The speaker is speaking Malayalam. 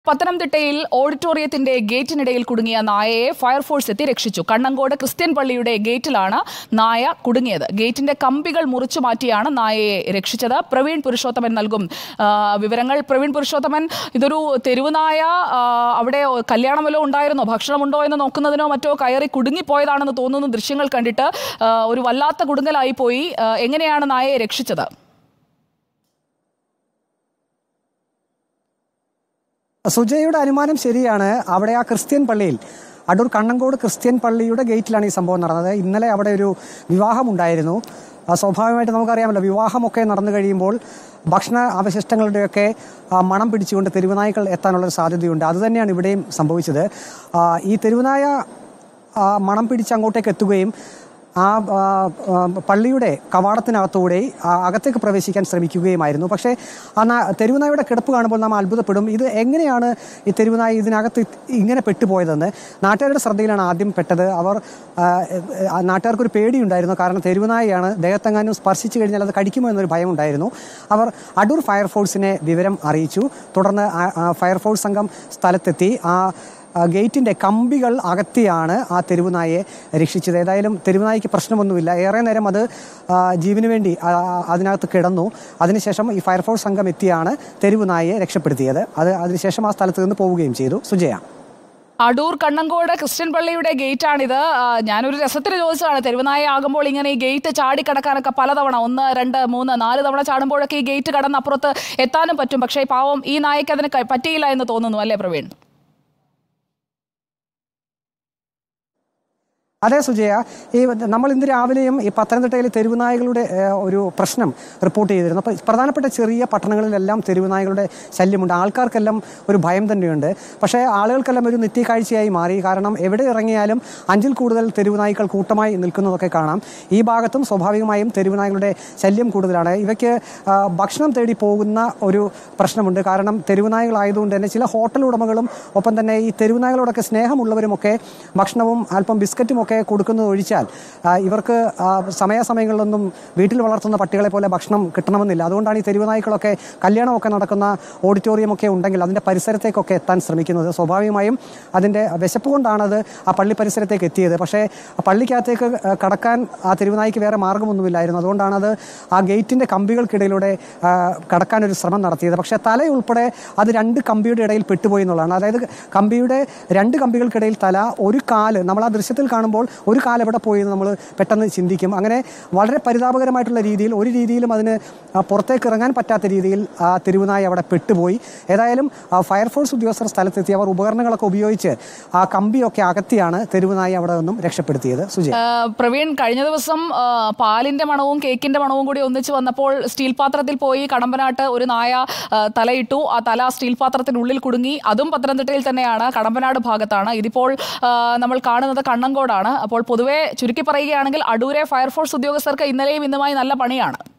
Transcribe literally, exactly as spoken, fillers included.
പത്തനംതിട്ടയിൽ ഓഡിറ്റോറിയത്തിന്റെ ഗേറ്റിനിടയിൽ കുടുങ്ങിയ നായയെ ഫയർഫോഴ്സ് എത്തി രക്ഷിച്ചു. കണ്ണങ്കോട് ക്രിസ്ത്യൻ പള്ളിയുടെ ഗേറ്റിലാണ് നായ കുടുങ്ങിയത്. ഗേറ്റിന്റെ കമ്പികൾ മുറിച്ചു മാറ്റിയാണ് നായയെ രക്ഷിച്ചത്. പ്രവീൺ പുരുഷോത്തമൻ നൽകും വിവരങ്ങൾ. പ്രവീൺ പുരുഷോത്തമൻ, ഇതൊരു തെരുവ് നായ അവിടെ കല്യാണം വല്ലതും ഉണ്ടായിരുന്നോ, ഭക്ഷണമുണ്ടോ എന്ന് നോക്കുന്നതിനോ മറ്റോ കയറി കുടുങ്ങിപ്പോയതാണെന്ന് തോന്നുന്നു. ദൃശ്യങ്ങൾ കണ്ടിട്ട് ഒരു വല്ലാത്ത കുടുങ്ങലായി പോയി. എങ്ങനെയാണ് നായയെ രക്ഷിച്ചത്? സുജയുടെ അനുമാനം ശരിയാണ്. അവിടെ ആ ക്രിസ്ത്യൻ പള്ളിയിൽ, അടൂർ കണ്ണങ്കോട് ക്രിസ്ത്യൻ പള്ളിയുടെ ഗേറ്റിലാണ് ഈ സംഭവം നടന്നത്. ഇന്നലെ അവിടെ ഒരു വിവാഹമുണ്ടായിരുന്നു. സ്വാഭാവികമായിട്ട് നമുക്കറിയാമല്ലോ, വിവാഹമൊക്കെ നടന്നു കഴിയുമ്പോൾ ഭക്ഷണ അവശിഷ്ടങ്ങളുടെയൊക്കെ മണം പിടിച്ചുകൊണ്ട് തെരുവുനായ്ക്കൾ എത്താനുള്ളൊരു സാധ്യതയുണ്ട്. അതുതന്നെയാണ് ഇവിടെയും സംഭവിച്ചത്. ഈ തെരുവുനായ മണം പിടിച്ച് അങ്ങോട്ടേക്ക് എത്തുകയും ആ പള്ളിയുടെ കവാടത്തിനകത്തൂടെ അകത്തേക്ക് പ്രവേശിക്കാൻ ശ്രമിക്കുകയുമായിരുന്നു. പക്ഷേ ആ തെരുവുനായയുടെ കിടപ്പ് കാണുമ്പോൾ നാം അത്ഭുതപ്പെടും. ഇത് എങ്ങനെയാണ് ഈ തെരുവുനായ ഇതിനകത്ത് ഇങ്ങനെ പെട്ടുപോയതെന്ന് നാട്ടുകാരുടെ ശ്രദ്ധയിലാണ് ആദ്യം പെട്ടത്. അവർ നാട്ടുകാർക്കൊരു പേടിയുണ്ടായിരുന്നു. കാരണം തെരുവുനായയാണ്, ദേഹത്തെങ്ങാനും സ്പർശിച്ചു കഴിഞ്ഞാൽ അത് കടിക്കുമോ എന്നൊരു ഭയമുണ്ടായിരുന്നു. അവർ അടൂർ ഫയർഫോഴ്സിനെ വിവരം അറിയിച്ചു. തുടർന്ന് ഫയർഫോഴ്സ് സംഘം സ്ഥലത്തെത്തി ആ ഗേറ്റിൻ്റെ കമ്പികൾ അകത്തിയാണ് ആ തെരുവുനായയെ രക്ഷിച്ചത്. ഏതായാലും തെരുവുനായ്ക്ക് പ്രശ്നമൊന്നുമില്ല. ഏറെ നേരം അത് ജീവന് വേണ്ടി അതിനകത്ത് കിടന്നു. അതിനുശേഷം ഈ ഫയർഫോഴ്സ് സംഘം എത്തിയാണ് തെരുവുനായയെ രക്ഷപ്പെടുത്തിയത്. അത് അതിനുശേഷം ആ സ്ഥലത്ത് നിന്ന് പോവുകയും ചെയ്തു. സുജയ, അടൂർ കണ്ണങ്കോട് ക്രിസ്ത്യൻ പള്ളിയുടെ ഗേറ്റാണിത്. ഞാനൊരു രസത്തിന് ചോദിച്ചതാണ്, തെരുവുനായ ആകുമ്പോൾ ഇങ്ങനെ ഈ ഗേറ്റ് ചാടിക്കടക്കാനൊക്കെ പലതവണ, ഒന്ന് രണ്ട് മൂന്ന് നാല് തവണ ചാടുമ്പോഴൊക്കെ ഈ ഗേറ്റ് കടന്ന് അപ്പുറത്ത് എത്താനും പറ്റും. പക്ഷേ പാവം ഈ നായയ്ക്ക് അതിന് പറ്റിയില്ല എന്ന് തോന്നുന്നു, അല്ലേ പ്രവീൺ? അതെ സുജയ, ഈ നമ്മൾ ഇന്ന് രാവിലെയും ഈ പത്തനംതിട്ടയിൽ തെരുവുനായകളുടെ ഒരു പ്രശ്നം റിപ്പോർട്ട് ചെയ്തിരുന്നു. അപ്പോൾ പ്രധാനപ്പെട്ട ചെറിയ പട്ടണങ്ങളിലെല്ലാം തെരുവുനായകളുടെ ശല്യമുണ്ട്. ആൾക്കാർക്കെല്ലാം ഒരു ഭയം തന്നെയുണ്ട്. പക്ഷേ ആളുകൾക്കെല്ലാം ഒരു നിത്യക്കാഴ്ചയായി മാറി. കാരണം എവിടെ ഇറങ്ങിയാലും അഞ്ചിൽ കൂടുതൽ തെരുവുനായ്ക്കൾ കൂട്ടമായി നിൽക്കുന്നതൊക്കെ കാണാം. ഈ ഭാഗത്തും സ്വാഭാവികമായും തെരുവുനായകളുടെ ശല്യം കൂടുതലാണ്. ഇവയ്ക്ക് ഭക്ഷണം തേടി പോകുന്ന ഒരു പ്രശ്നമുണ്ട്. കാരണം തെരുവുനായകളായതുകൊണ്ട് തന്നെ ചില ഹോട്ടൽ ഉടമകളും ഒപ്പം തന്നെ ഈ തെരുവുനായകളോടൊക്കെ സ്നേഹമുള്ളവരുമൊക്കെ ഭക്ഷണവും അല്പം ബിസ്ക്കറ്റും ഒക്കെ കൊടുക്കുന്നത് ഒഴിച്ചാൽ ഇവർക്ക് സമയാസമയങ്ങളിലൊന്നും വീട്ടിൽ വളർത്തുന്ന പട്ടികളെ പോലെ ഭക്ഷണം കിട്ടണമെന്നില്ല. അതുകൊണ്ടാണ് ഈ തെരുവുനായ്ക്കളൊക്കെ കല്യാണമൊക്കെ നടക്കുന്ന ഓഡിറ്റോറിയമൊക്കെ ഉണ്ടെങ്കിൽ അതിൻ്റെ പരിസരത്തേക്കൊക്കെ എത്താൻ ശ്രമിക്കുന്നത്. സ്വാഭാവികമായും അതിൻ്റെ വിശപ്പ് കൊണ്ടാണത് ആ പള്ളി പരിസരത്തേക്ക് എത്തിയത്. പക്ഷേ ആ പള്ളിക്കകത്തേക്ക് കടക്കാൻ ആ തെരുവുനായ്ക്ക് വേറെ മാർഗ്ഗമൊന്നുമില്ലായിരുന്നു. അതുകൊണ്ടാണ് അത് ആ ഗേറ്റിൻ്റെ കമ്പികൾക്കിടയിലൂടെ കടക്കാനൊരു ശ്രമം നടത്തിയത്. പക്ഷേ തലയുൾപ്പെടെ അത് രണ്ട് കമ്പിയുടെ ഇടയിൽ പെട്ടുപോയി എന്നുള്ളതാണ്. അതായത് കമ്പിയുടെ രണ്ട് കമ്പികൾക്കിടയിൽ തല, ഒരു കാല്, നമ്മൾ ആ ദൃശ്യത്തിൽ കാണുമ്പോൾ ഒരു കാലം എവിടെ പോയി എന്ന് നമ്മൾ പെട്ടെന്ന് ചിന്തിക്കും. അങ്ങനെ വളരെ പരിതാപകരമായിട്ടുള്ള രീതിയിൽ, ഒരു രീതിയിലും അതിന് പുറത്തേക്ക് ഇറങ്ങാൻ പറ്റാത്ത രീതിയിൽ ആ തെരുവുനായ അവിടെ പെട്ടുപോയി. ഏതായാലും ഫയർഫോഴ്സ് ഉദ്യോഗസ്ഥർ സ്ഥലത്തെത്തി അവർ ഉപകരണങ്ങളൊക്കെ ഉപയോഗിച്ച് ആ കമ്പിയൊക്കെ അകത്തിയാണ് തെരുവുനായ അവിടെ നിന്നും രക്ഷപ്പെടുത്തിയത്. സുജയ, പ്രവീൺ, കഴിഞ്ഞ ദിവസം പാലിന്റെ മണവും കേക്കിന്റെ മണവും കൂടി ഒന്നിച്ച് വന്നപ്പോൾ സ്റ്റീൽ പാത്രത്തിൽ പോയി കടമ്പനാട്ട് ഒരു നായ തലയിട്ടു. ആ തല സ്റ്റീൽ പാത്രത്തിനുള്ളിൽ കുടുങ്ങി. അതും പത്തനംതിട്ടയിൽ തന്നെയാണ്, കടമ്പനാട് ഭാഗത്താണ്. ഇതിപ്പോൾ നമ്മൾ കാണുന്നത് കണ്ണങ്കോടാണ്. അപ്പോൾ പൊതുവെ ചുരുക്കി പറയുകയാണെങ്കിൽ അടൂരെ ഫയർഫോഴ്സ് ഉദ്യോഗസ്ഥർക്ക് ഇന്നലെയും ഇന്നുമായി നല്ല പണിയാണ്.